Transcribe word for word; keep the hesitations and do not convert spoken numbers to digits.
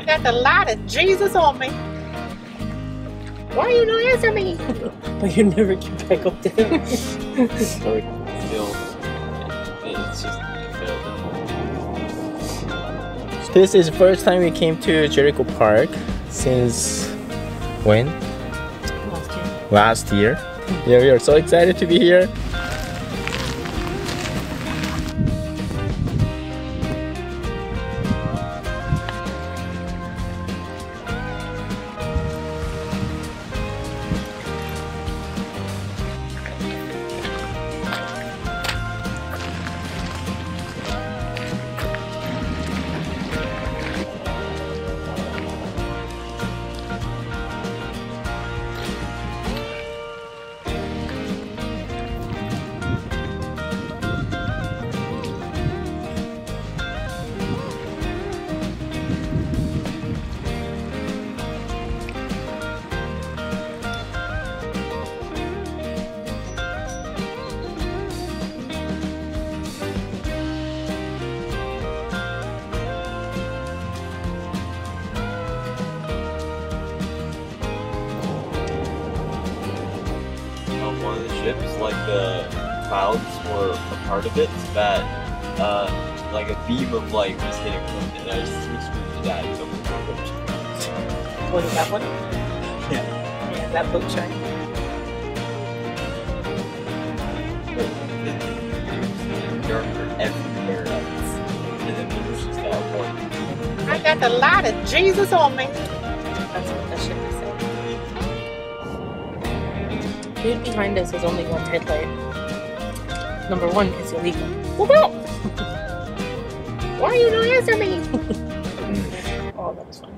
got the light of Jesus on me. Why you don't answer me? But you never get back up there. Still, it's just failed. This is the first time we came to Jericho Park since when? Last year. Last year. Yeah, we are so excited to be here. One of the ships, like the clouds were a part of it, so that uh, like a beam of light was hitting them, and I just switched to that. So What is that one? yeah, Yeah, that book train. it's darker everywhere else, and then there was just that one. I got the light of Jesus on me. That's what that should be saying. Dude behind us has only one headlight. Number one is illegal. Look out! Why you don't answer me? Oh, that was fun.